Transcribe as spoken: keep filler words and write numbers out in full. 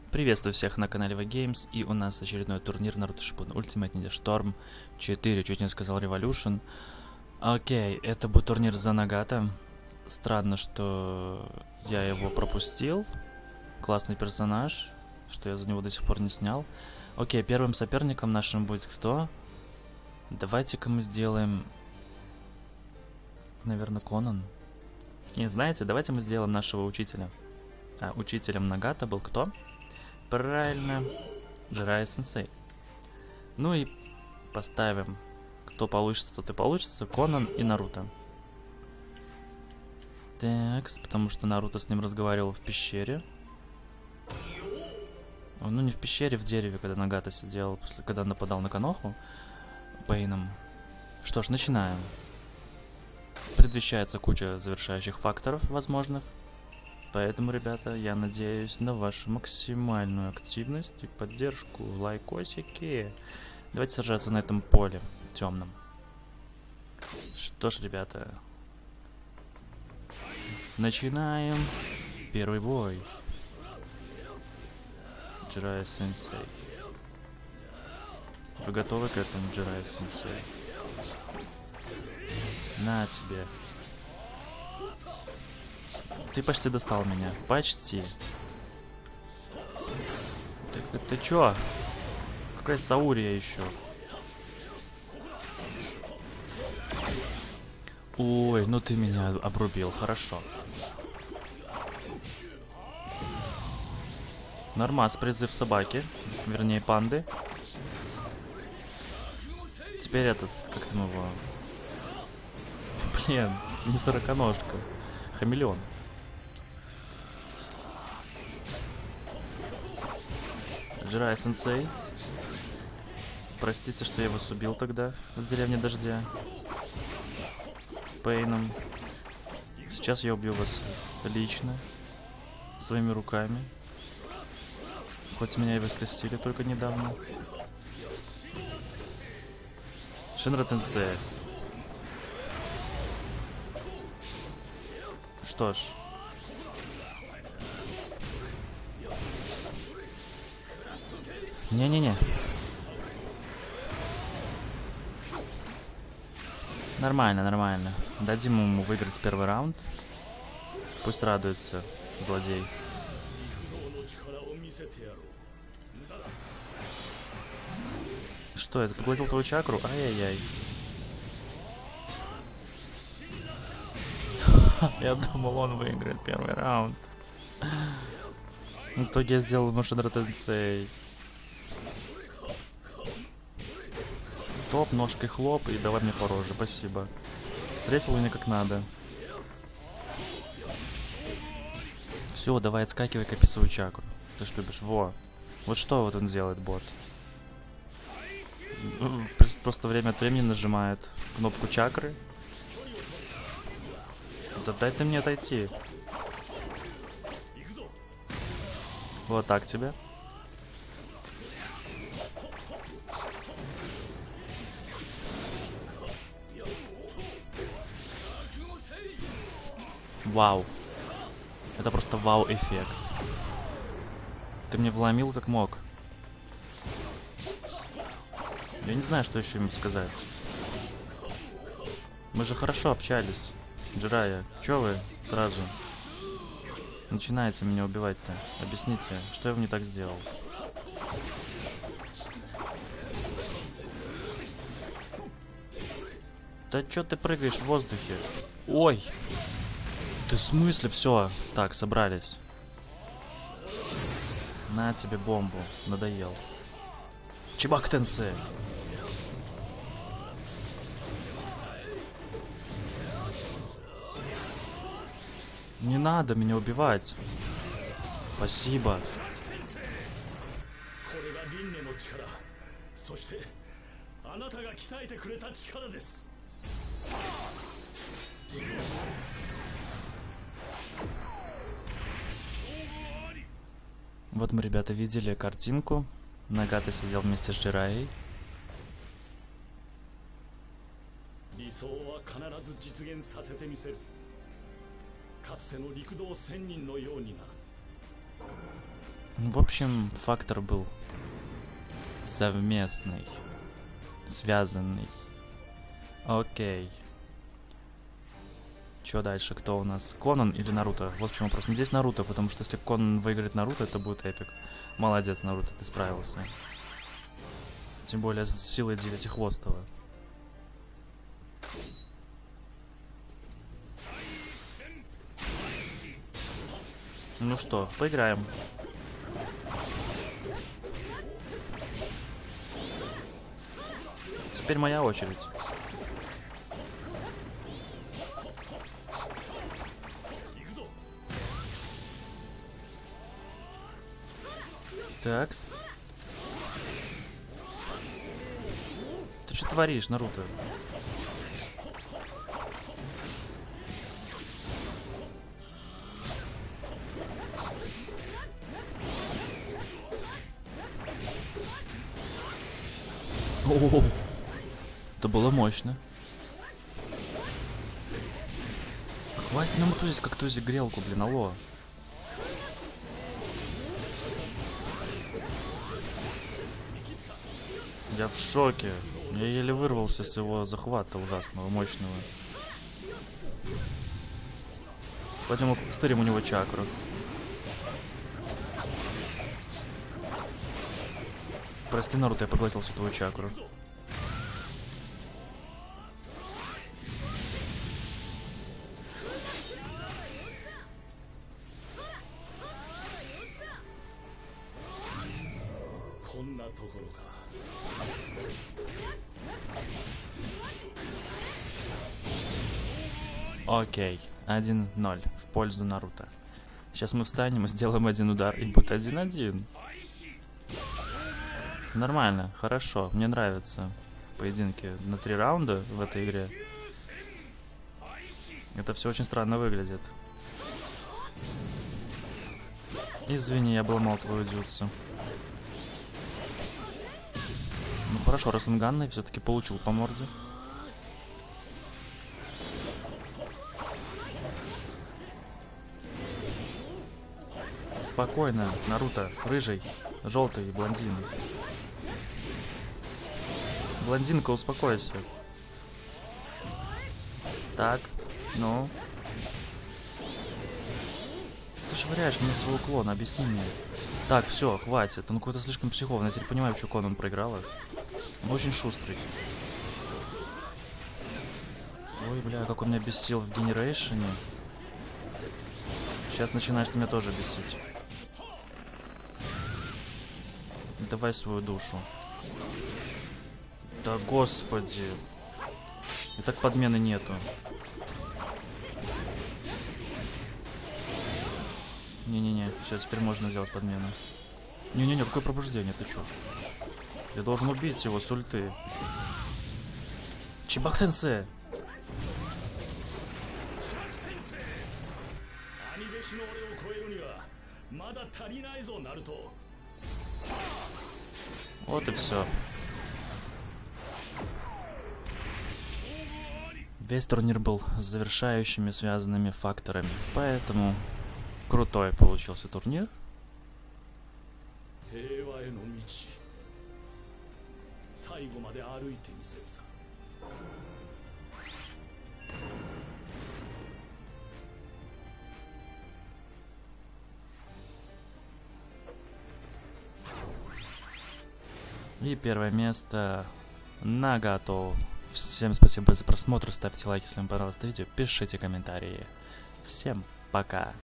Приветствую всех на канале Вайгеймс, и у нас очередной турнир Naruto Shippuden Ultimate Ninja Storm четыре, чуть не сказал Revolution. Окей, это будет турнир за Нагата. Странно, что я его пропустил. Классный персонаж, что я за него до сих пор не снял. Окей, первым соперником нашим будет кто? Давайте-ка мы сделаем... Наверное, Конан. Не, знаете, давайте мы сделаем нашего учителя. А, учителем Нагата был кто? Правильно, Jiraiya Сенсей. Ну и поставим, кто получится, тот и получится, Конан и Наруто. Так, потому что Наруто с ним разговаривал в пещере. Ну не в пещере, в дереве, когда Нагата сидел, после, когда нападал на Коноху Пейном. Что ж, начинаем. Предвещается куча завершающих факторов возможных. Поэтому, ребята, я надеюсь на вашу максимальную активность и поддержку, лайкосики. Давайте сражаться на этом поле темном. Что ж, ребята, начинаем первый бой. Jiraiya Сенсей. Вы готовы к этому, Jiraiya Сенсей? На тебе. Ты почти достал меня. Почти. Ты, ты чё? Какая Саурия еще? Ой, ну ты меня обрубил. Хорошо. Нормас, призыв собаки. Вернее, панды. Теперь этот, как там его? Блин, не сороконожка. Хамелеон. Jiraiya Сенсей. Простите, что я вас убил тогда в деревне Дождя. Пейном. Сейчас я убью вас лично. Своими руками. Хоть меня и воскресили только недавно. Шинра Тенсей. Что ж. Не-не-не. Нормально, нормально. Дадим ему выиграть первый раунд. Пусть радуется злодей. Что, это поглотил твою чакру? Ай-яй-яй. Я думал, он выиграет первый раунд. В итоге я сделал ему Шинра Тенсей. Топ, ножкой хлоп и давай мне по роже, спасибо. Встретил меня как надо. Все, давай отскакивай, копи свою чакру. Ты ж любишь. Во. Вот что вот он делает, бот. Просто время от времени нажимает кнопку чакры. Да дай ты мне отойти. Вот так тебе. Вау. Это просто вау-эффект. Ты мне вломил как мог. Я не знаю, что еще ему сказать. Мы же хорошо общались. Jiraiya, чё вы сразу начинаете меня убивать-то? Объясните, что я вам не так сделал? Да чё ты прыгаешь в воздухе? Ой! Ты в смысле? Все. Так, собрались. На тебе бомбу. Надоел. Чебак Тенсей. Не надо меня убивать. Спасибо. Вот мы, ребята, видели картинку. Нагата сидел вместе с Jiraiya. В общем, фактор был совместный, связанный. Окей. Чё дальше? Кто у нас? Конан или Наруто? Вот в чем вопрос. Ну, здесь Наруто, потому что если Конан выиграет Наруто, это будет эпик. Молодец, Наруто, ты справился. Тем более с силой Девятихвостого. Ну что, поиграем. Теперь моя очередь. Такс. Ты что творишь, Наруто? О, это было мощно. Хватит нам тузить, как тузик грелку, блин, алло. Я в шоке. Я еле вырвался с его захвата ужасного, мощного. Пойдем стырим у него чакру. Прости, Наруто, я поглотил всю твою чакру. Окей, один ноль в пользу Наруто. Сейчас мы встанем и сделаем один удар, и будет один-один. Нормально, хорошо, мне нравятся поединки на три раунда в этой игре. Это все очень странно выглядит. Извини, я обломал твою дзюцу. Ну хорошо, Расенганный все-таки получил по морде. Спокойно, Наруто, рыжий, желтый, блондин. Блондинка, успокойся. Так, ну. Ты швыряешь мне свой уклон, объясни мне. Так, все, хватит. Он какой-то слишком психованный. Я теперь понимаю, почему Конан проиграл. Он очень шустрый. Ой, бля, как он меня бесил в генерейшене. Сейчас начинаешь ты меня тоже бесить. Давай свою душу. Да господи. И так подмены нету. Не-не-не, все, теперь можно сделать подмену. Не-не-не, какое пробуждение, ты чё? Я должен убить его с ульты. Чебак-тенсе! Вот и все. Весь турнир был с завершающими связанными факторами, поэтому крутой получился турнир. И первое место Нагато. Всем спасибо за просмотр, ставьте лайки, если вам понравилось это видео, пишите комментарии. Всем пока!